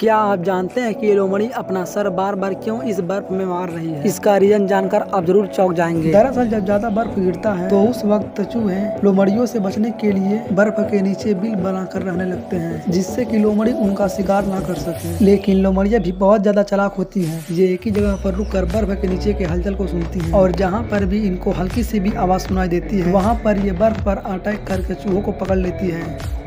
क्या आप जानते हैं कि ये लोमड़ी अपना सर बार बार क्यों इस बर्फ में मार रही है? इसका रीजन जानकर आप जरूर चौंक जाएंगे। दरअसल जब ज्यादा बर्फ गिरता है तो उस वक्त चूहे लोमड़ियों से बचने के लिए बर्फ के नीचे बिल बनाकर रहने लगते हैं, जिससे कि लोमड़ी उनका शिकार ना कर सके। लेकिन लोमड़ियाँ भी बहुत ज्यादा चालाक होती हैं। ये एक ही जगह पर रुककर बर्फ के नीचे के हलचल को सुनती हैं और जहाँ पर भी इनको हल्की सी भी आवाज सुनाई देती है वहाँ पर ये बर्फ पर अटैक करके चूहों को पकड़ लेती है।